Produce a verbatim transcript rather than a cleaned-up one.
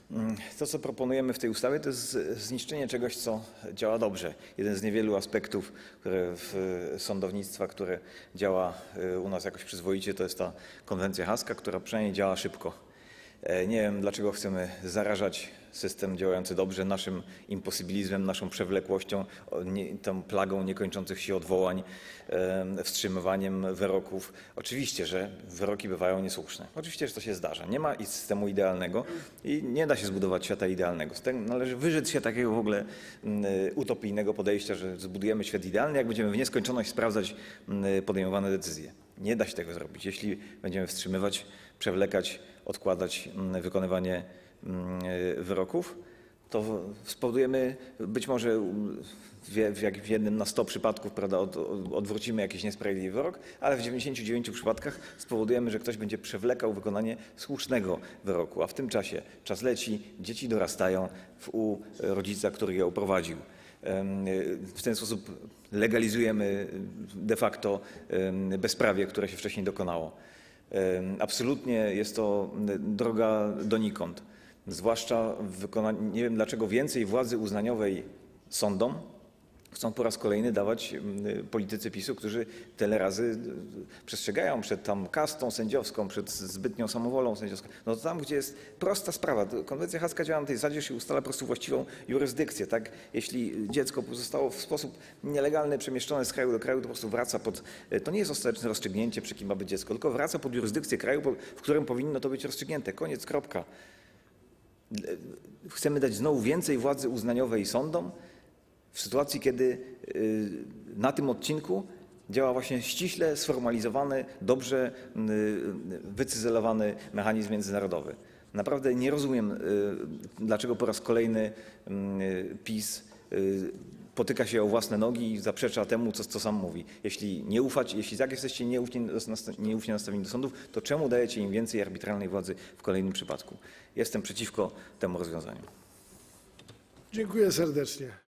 To, co proponujemy w tej ustawie, to jest zniszczenie czegoś, co działa dobrze. Jeden z niewielu aspektów które w sądownictwa, które działa u nas jakoś przyzwoicie, to jest ta konwencja haska, która przynajmniej działa szybko. Nie wiem, dlaczego chcemy zarażać system działający dobrze naszym imposybilizmem, naszą przewlekłością, tą plagą niekończących się odwołań, wstrzymywaniem wyroków. Oczywiście, że wyroki bywają niesłuszne. Oczywiście, że to się zdarza. Nie ma systemu idealnego i nie da się zbudować świata idealnego. Z tego należy wyrzec się takiego w ogóle utopijnego podejścia, że zbudujemy świat idealny, jak będziemy w nieskończoność sprawdzać podejmowane decyzje. Nie da się tego zrobić, jeśli będziemy wstrzymywać, przewlekać, odkładać wykonywanie wyroków, to spowodujemy być może w jednym na sto przypadków, prawda, od, odwrócimy jakiś niesprawiedliwy wyrok, ale w dziewięćdziesięciu dziewięciu przypadkach spowodujemy, że ktoś będzie przewlekał wykonanie słusznego wyroku, a w tym czasie czas leci, dzieci dorastają u rodzica, który je uprowadził. W ten sposób legalizujemy de facto bezprawie, które się wcześniej dokonało. Absolutnie jest to droga donikąd. Zwłaszcza w wykonaniu, nie wiem dlaczego więcej władzy uznaniowej sądom chcą po raz kolejny dawać politycy PiS-u, którzy tyle razy przestrzegają przed tam kastą sędziowską, przed zbytnią samowolą sędziowską. No to tam, gdzie jest prosta sprawa, konwencja haska działa na tej zasadzie, że się ustala po prostu właściwą jurysdykcję. Tak? Jeśli dziecko zostało w sposób nielegalny przemieszczone z kraju do kraju, to po prostu wraca pod, to nie jest ostateczne rozstrzygnięcie, przy kim ma być dziecko, tylko wraca pod jurysdykcję kraju, w którym powinno to być rozstrzygnięte. Koniec, kropka. Chcemy dać znowu więcej władzy uznaniowej sądom, w sytuacji, kiedy na tym odcinku działa właśnie ściśle sformalizowany, dobrze wycyzelowany mechanizm międzynarodowy. Naprawdę nie rozumiem, dlaczego po raz kolejny PiS potyka się o własne nogi i zaprzecza temu, co, co sam mówi. Jeśli nie ufać, jeśli tak jesteście nieufnie, nieufnie nastawieni do sądów, to czemu dajecie im więcej arbitralnej władzy w kolejnym przypadku? Jestem przeciwko temu rozwiązaniu. Dziękuję serdecznie.